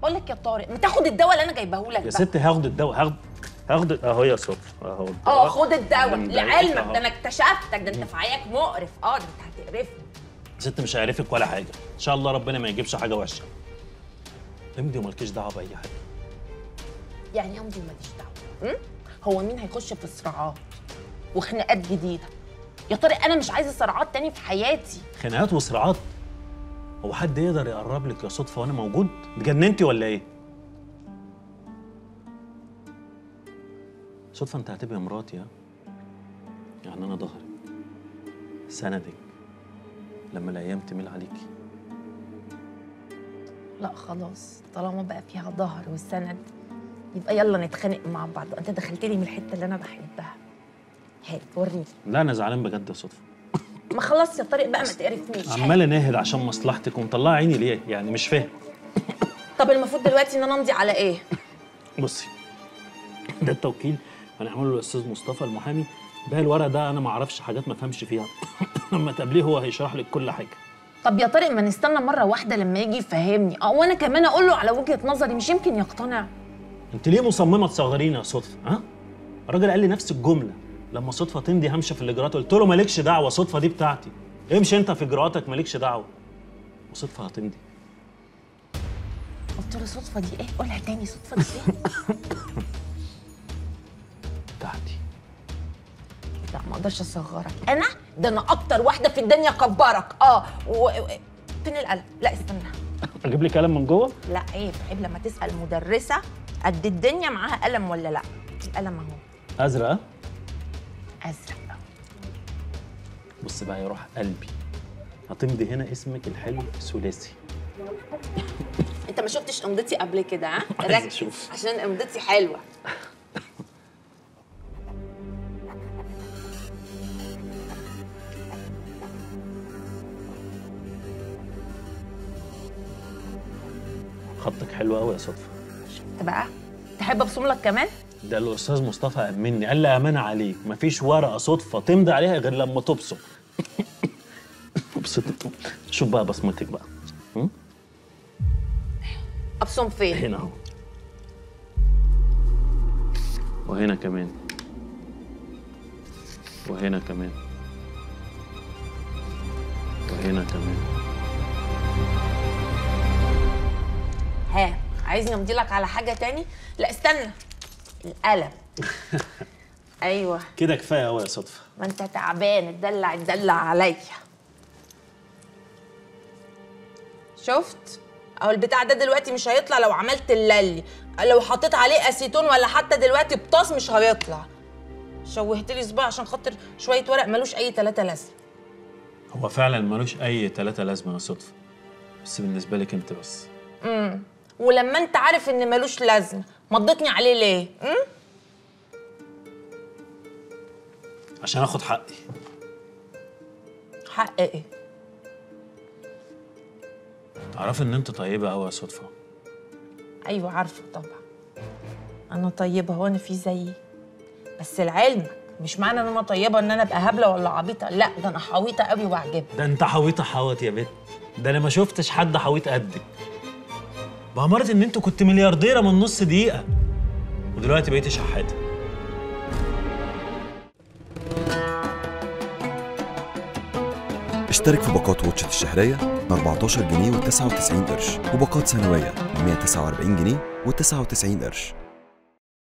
بقول لك يا طارق، ما تاخد الدواء اللي انا جايبه لك يا ستي هاخد الدواء، هاخد اهو يا صبري اهو. خد الدواء لعلمك، ده انا اكتشفتك، ده انت في عياك مقرف. ده انت هتقرفني. ست مش هيعرفك ولا حاجه، ان شاء الله ربنا ما يجيبش حاجه وحشه. امضي ومالكيش دعوه باي حاجه. يعني امضي وماليش دعوه؟ هو مين هيخش في صراعات وخناقات جديده؟ يا طارق انا مش عايزه صراعات تاني في حياتي. خناقات وصراعات؟ هو حد يقدر يقرب لك يا صدفه وانا موجود؟ اتجننتي ولا ايه؟ صدفه انت هتبقى مراتي، ها؟ يعني انا ظهري سندك لما الايام تميل عليكي. لا خلاص، طالما بقى فيها ظهر والسند يبقى يلا نتخانق مع بعض. انت دخلت لي من الحته اللي انا بحبها. هات وريني. لا انا زعلان بجد يا صدفه. ما خلاص يا طارق بقى، ما تقرفنيش. عمال اناهد عشان مصلحتك ومطلعه عيني ليه؟ يعني مش فاهم. طب المفروض دلوقتي ان انا امضي على ايه؟ بصي، ده التوكيل هنعمله للاستاذ مصطفى المحامي. باقي الورق ده انا ما اعرفش حاجات ما افهمش فيها. لما تقابليه هو هيشرح لك كل حاجه. طب يا طارق ما نستنى مره واحده لما يجي يفهمني، وانا كمان اقول له على وجهه نظري، مش يمكن يقتنع. انت ليه مصممه تصغريني يا صدفه؟ ها؟ الراجل قال لي نفس الجمله لما صدفه تمضي همشي في الاجراءات، قلت له مالكش دعوه، صدفه دي بتاعتي، امشي انت في اجراءاتك مالكش دعوه. وصدفه هتمضي. قلت له صدفه دي ايه؟ قولها تاني، صدفه دي ايه؟ بتاعتي. لا ما اقدرش اصغرك انا، ده انا اكتر واحده في الدنيا اكبرك. فين القلم؟ لا استنى، اجيب لك قلم من جوه؟ لا عيب لما تسال مدرسه قد الدنيا معاها قلم ولا لا. القلم اهو. ازرق؟ ازرق. بص بقى يا روح قلبي، هتمضي هنا اسمك الحلو ثلاثي. انت ما شفتش امضتي قبل كده؟ ها؟ عايز اشوف عشان امضتي حلوه. خطك حلو قوي يا صدفه. شفت بقى؟ تحب ابصم لك كمان؟ ده الاستاذ مصطفى امني، قال لي امانه عليك مفيش ورقه صدفه تمضي عليها غير لما تبصم. شوف بقى بصمتك بقى. ابصم فين؟ هنا اهو، وهنا كمان، وهنا كمان، وهنا كمان. ها، عايزني امضي لك على حاجه تاني؟ لا استنى، القلم. ايوه كده كفايه قوي يا صدفه. ما انت تعبان، اتدلع عليا. شفت؟ اهو البتاع ده دلوقتي مش هيطلع لو عملت اللي لو حطيت عليه اسيتون ولا حتى دلوقتي بطاس مش هيطلع. شوهت لي صباعي عشان خاطر شويه ورق ملوش اي تلاته لازمه. هو فعلا ملوش اي تلاته لازمه يا صدفه، بس بالنسبه لك انت بس. ولما انت عارف ان ملوش لازمه مضيتني عليه ليه؟ عشان اخد حقي. حق ايه؟ تعرفي ان انت طيبه قوي يا صدفه. ايوه عارفه طبعا، انا طيبه، هو انا في زيي؟ بس لعلمك مش معنى ان انا طيبه ان انا ابقى هبله ولا عبيطه، لا ده انا حويطه قوي وعجبك. ده انت حويطه حوت يا بت، ده انا ما شفتش حد حويط قدك. بأمارة ان انت كنت مليارديره من نص دقيقه ودلوقتي بقيتي شحاته. اشترك في باقات واتشت الشهرية ب 14 جنيه و99 قرش، وباقات سنوية ب 149 جنيه و99 قرش.